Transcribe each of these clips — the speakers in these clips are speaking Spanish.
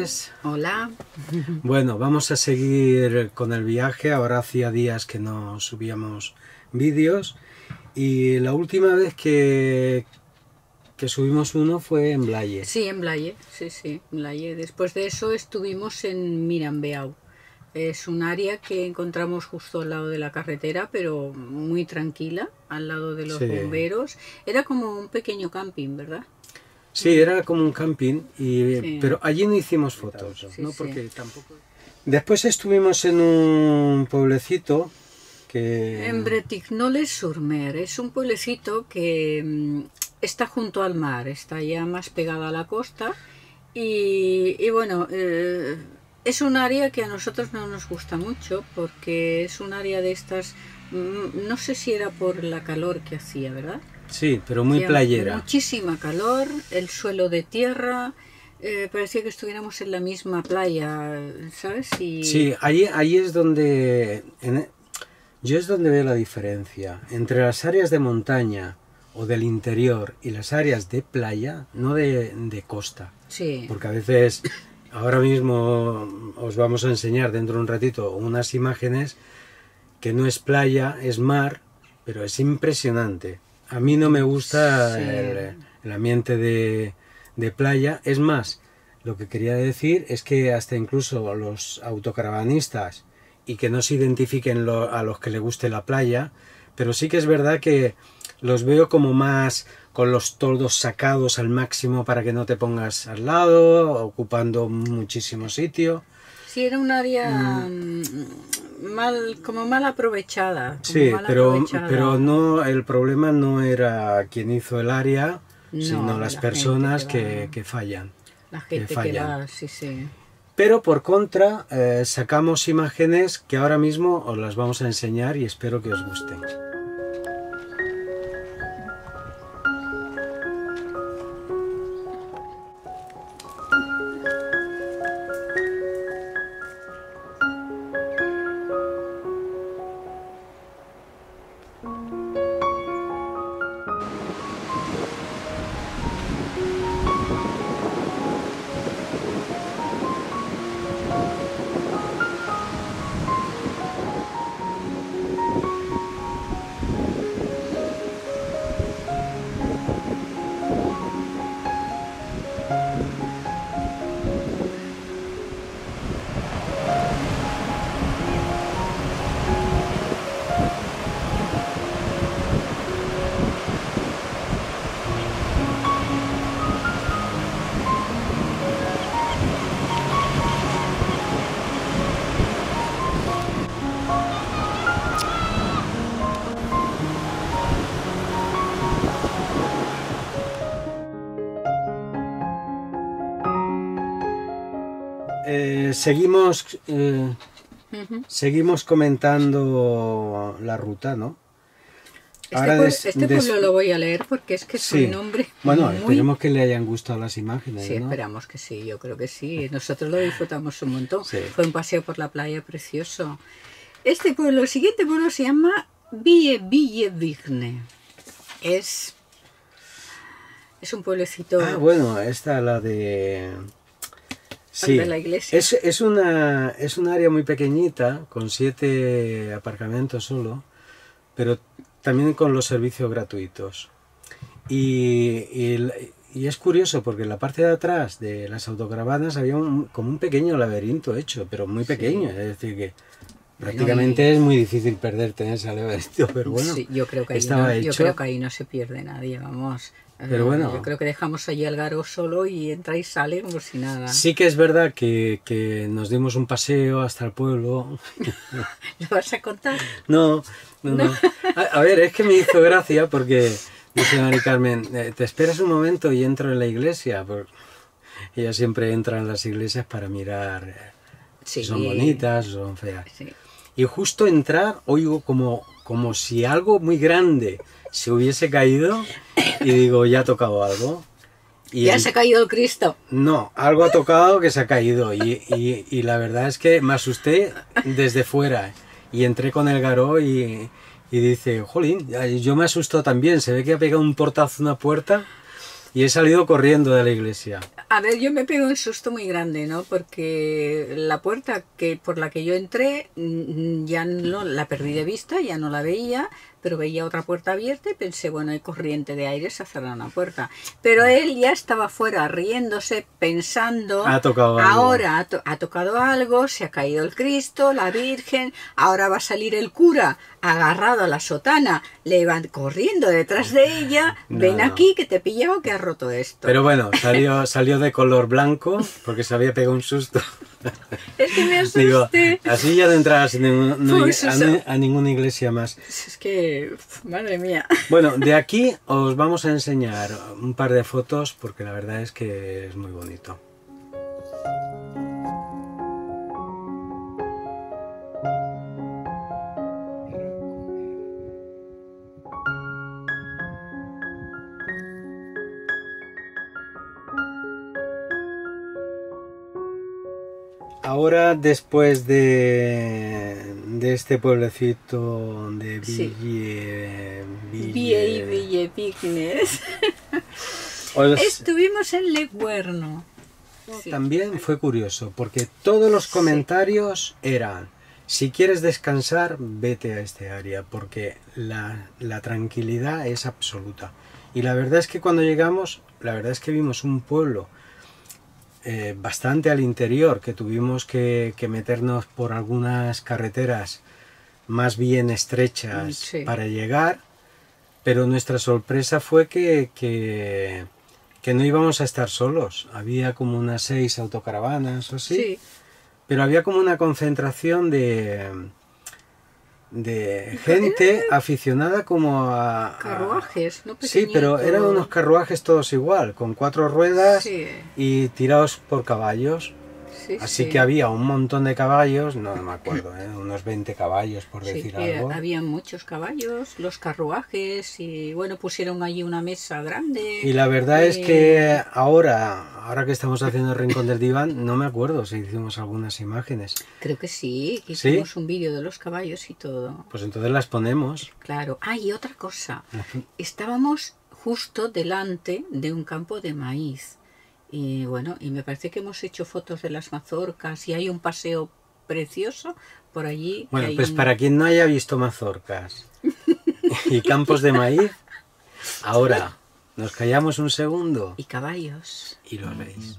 tardes. Hola. Bueno, vamos a seguir con el viaje. Ahora hacía días que no subíamos vídeos y la última vez que subimos uno fue en Blaye. Sí, en Blaye, sí, en Blaye. Después de eso estuvimos en Mirambeau. Es un área que encontramos justo al lado de la carretera, pero muy tranquila, al lado de los bomberos. Era como un pequeño camping, ¿verdad? Sí, era como un camping, Sí. pero allí no hicimos fotos, Sí, ¿no? sí. Porque tampoco... Después estuvimos en un pueblecito que... En Bretignolles-sur-Mer. Es un pueblecito que está junto al mar, está ya más pegado a la costa y bueno, es un área que a nosotros no nos gusta mucho porque es un área de estas, no sé si era por la calor que hacía, ¿verdad? Sí, pero muy playera. Muchísima calor, el suelo de tierra, parecía que estuviéramos en la misma playa, ¿sabes? Sí, ahí es donde... Yo es donde veo la diferencia entre las áreas de montaña o del interior y las áreas de playa, no de costa. Sí. Porque a veces, ahora mismo os vamos a enseñar dentro de un ratito unas imágenes que no es playa, es mar, pero es impresionante. A mí no me gusta el ambiente de playa. Es más, lo que quería decir es que hasta incluso los autocaravanistas y que no se identifiquen a los que les guste la playa, pero sí que es verdad que los veo como más con los toldos sacados al máximo para que no te pongas al lado, ocupando muchísimo sitio. Sí, era un área como mal aprovechada. Sí, pero no, el problema no era quien hizo el área, sino las personas que fallan. La gente que va, sí. Pero por contra, sacamos imágenes que ahora mismo os las vamos a enseñar y espero que os gusten. Seguimos comentando la ruta, ¿no? Este pueblo lo voy a leer porque es que es un nombre Bueno, esperemos que le hayan gustado las imágenes, Sí, ¿no? esperamos que sí, yo creo que sí. Nosotros lo disfrutamos un montón. Sí. Fue un paseo por la playa precioso. El siguiente pueblo se llama Villevigne. Es un pueblecito... Ah, bueno, esta la de... Sí, de la iglesia. Es un área muy pequeñita, con 7 aparcamientos solo, pero también con los servicios gratuitos. Y es curioso porque en la parte de atrás de las autocaravanas había como un pequeño laberinto hecho, pero muy pequeño, es decir que prácticamente es muy difícil perderte en ese laberinto, pero bueno, sí, yo creo que ahí no se pierde nadie, vamos. Pero bueno, yo creo que dejamos allí al garo solo y entra y sale como si nada. Sí que es verdad que nos dimos un paseo hasta el pueblo. ¿Lo vas a contar? No. A ver, es que me hizo gracia porque dice Mari Carmen, te esperas un momento y entro en la iglesia. Porque ella siempre entra en las iglesias para mirar si son bonitas o son feas. Sí. Y justo entrar oigo como si algo muy grande se hubiese caído y digo, ya ha tocado algo. ¿Ya se ha caído el Cristo? No, algo ha tocado que se ha caído y la verdad es que me asusté desde fuera y entré con el Garó y dice, jolín, yo me asustó también, se ve que ha pegado un portazo a una puerta y he salido corriendo de la iglesia. A ver, yo me pegué un susto muy grande, ¿no? Porque la puerta por la que yo entré ya no la perdí de vista, ya no la veía, pero veía otra puerta abierta y pensé, bueno, hay corriente de aire, se cerrará una puerta. Pero él ya estaba fuera riéndose, pensando, Ha tocado algo. ahora ha tocado algo, se ha caído el Cristo, la Virgen, ahora va a salir el cura agarrado a la sotana, le van corriendo detrás de ella, No, ven no. aquí que te he pillado que has roto esto. Pero bueno, salió de color blanco porque se había pegado un susto. Es que me Digo, asusté. así ya no entrarás Pues eso. a ninguna iglesia más. Es que, madre mía. Bueno, de aquí os vamos a enseñar un par de fotos porque la verdad es que es muy bonito. Ahora, después de este pueblecito de Sí. Ville, Vignes. os- Estuvimos en Leguerno. Sí. también fue curioso, porque todos los comentarios eran, si quieres descansar, vete a este área, porque la tranquilidad es absoluta. Y la verdad es que cuando llegamos, la verdad es que vimos un pueblo bastante al interior, que tuvimos que meternos por algunas carreteras más bien estrechas Sí. para llegar, pero nuestra sorpresa fue que no íbamos a estar solos. Había como unas 6 autocaravanas o así, Sí. pero había como una concentración de gente aficionada como a... Carruajes, ¿no? Sí, pero eran Pequeñitos. unos carruajes todos igual, con 4 ruedas Sí. y tirados por caballos. Sí, Así sí. que había un montón de caballos, no me acuerdo, unos 20 caballos por Sí, decir algo. había muchos caballos, los carruajes y bueno, pusieron allí una mesa grande. Y la verdad es que ahora que estamos haciendo el Rincón del Diván, no me acuerdo si hicimos algunas imágenes. Creo que sí, que ¿Sí? hicimos un vídeo de los caballos y todo. Pues entonces las ponemos. Claro. Ah, y otra cosa. Estábamos justo delante de un campo de maíz. Y bueno, y me parece que hemos hecho fotos de las mazorcas y hay un paseo precioso por allí. Bueno, hay pues un- para quien no haya visto mazorcas y campos de maíz, ahora nos callamos un segundo Y caballos. y lo veis.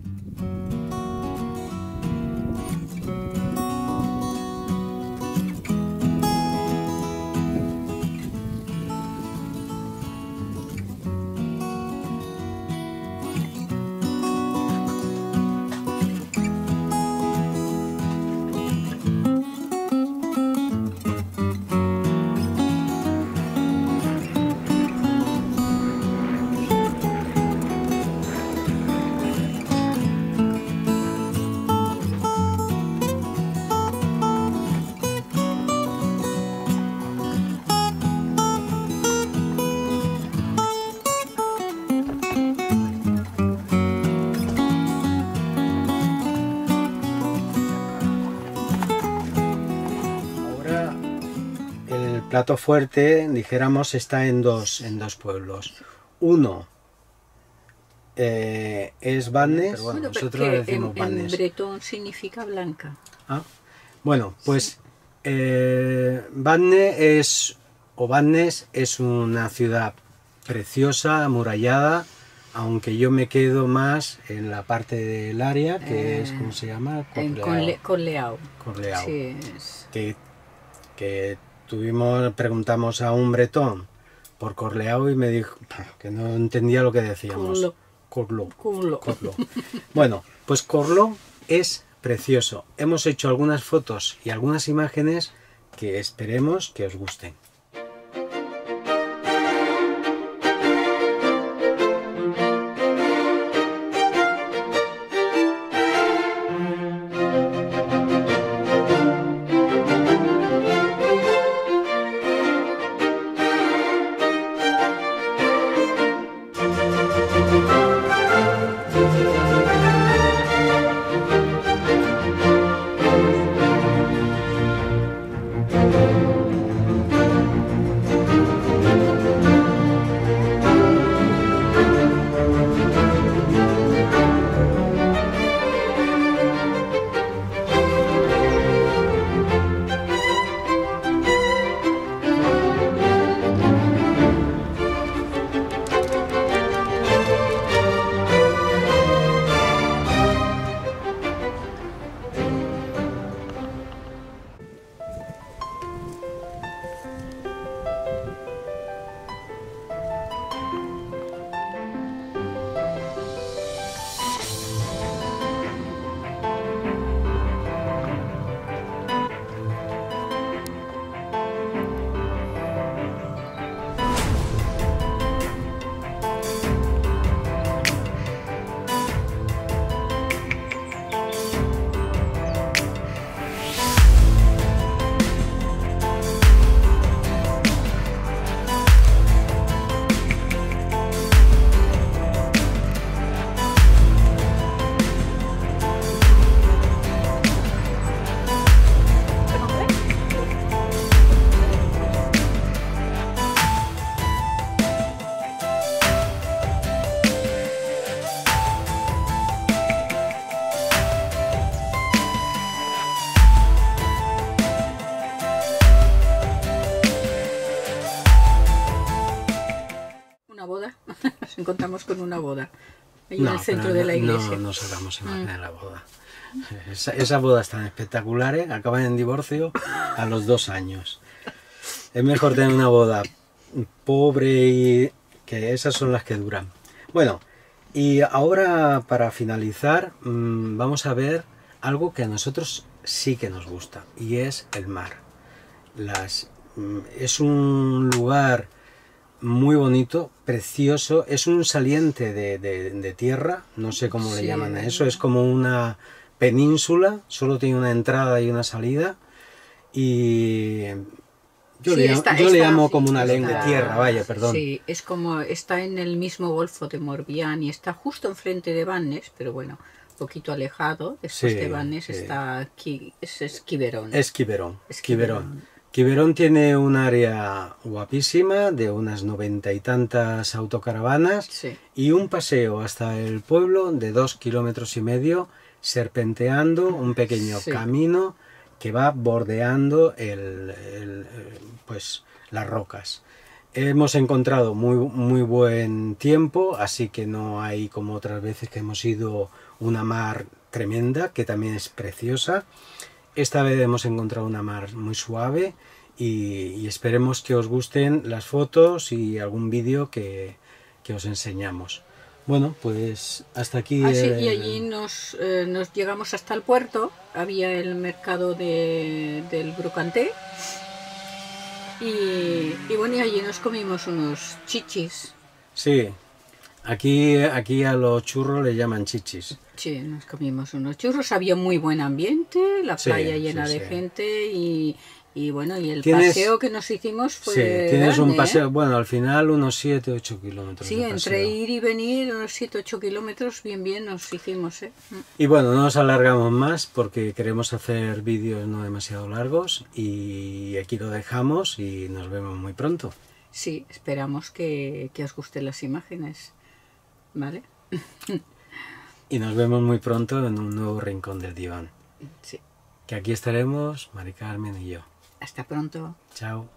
Ahora el plato fuerte, dijéramos, está en dos pueblos. Uno es Vannes, pero bueno, Bueno, nosotros le porque decimos en Vannes. bretón significa blanca. Ah, bueno, pues Vannes es una ciudad preciosa, amurallada, aunque yo me quedo más en la parte del área, que es, ¿cómo se llama? En Conleao. Corleao. Sí, Que preguntamos a un bretón por Corleao y me dijo que no entendía lo que decíamos. Corlo. Bueno, pues Corlo es precioso. Hemos hecho algunas fotos y algunas imágenes que esperemos que os gusten. nos encontramos con una boda, ahí No, en el centro pero de la iglesia. no sacamos imagen en la boda. Esas bodas tan espectaculares acaban en divorcio a los 2 años. Es mejor tener una boda pobre y que esas son las que duran. Bueno, y ahora para finalizar vamos a ver algo que a nosotros sí que nos gusta y es el mar. Es un lugar muy bonito, precioso, es un saliente de tierra, no sé cómo le llaman a eso, es como una península, solo tiene una entrada y una salida y yo le llamo como una lengua tierra, vaya, perdón. Sí, es como está en el mismo Golfo de Morbihan y está justo enfrente de Vannes, pero bueno, un poquito alejado, después de Vannes está aquí, es Quiberon. Es Quiberon. Quiberon tiene un área guapísima de unas 90 y tantas autocaravanas y un paseo hasta el pueblo de 2,5 kilómetros, serpenteando un pequeño camino que va bordeando pues, las rocas. Hemos encontrado muy buen tiempo, así que no hay como otras veces que hemos ido una mar tremenda, que también es preciosa. Esta vez hemos encontrado una mar muy suave y esperemos que os gusten las fotos y algún vídeo que os enseñamos. Bueno, pues hasta aquí. Y allí nos llegamos hasta el puerto, había el mercado del Brucanté y bueno, y allí nos comimos unos chichis. Sí, aquí a los churros le llaman chichis. Sí, nos comimos unos churros, había muy buen ambiente, la playa llena de gente y bueno, y el paseo que nos hicimos fue tienes grande, un paseo, bueno, al final unos 7-8 kilómetros. Sí, entre ir y venir, unos 7-8 kilómetros, bien nos hicimos, Y bueno, no nos alargamos más porque queremos hacer vídeos no demasiado largos y aquí lo dejamos y nos vemos muy pronto. Sí, esperamos que os gusten las imágenes, ¿vale? Y nos vemos muy pronto en un nuevo rincón del diván. Sí. Que aquí estaremos, Mari Carmen y yo. Hasta pronto. Chao.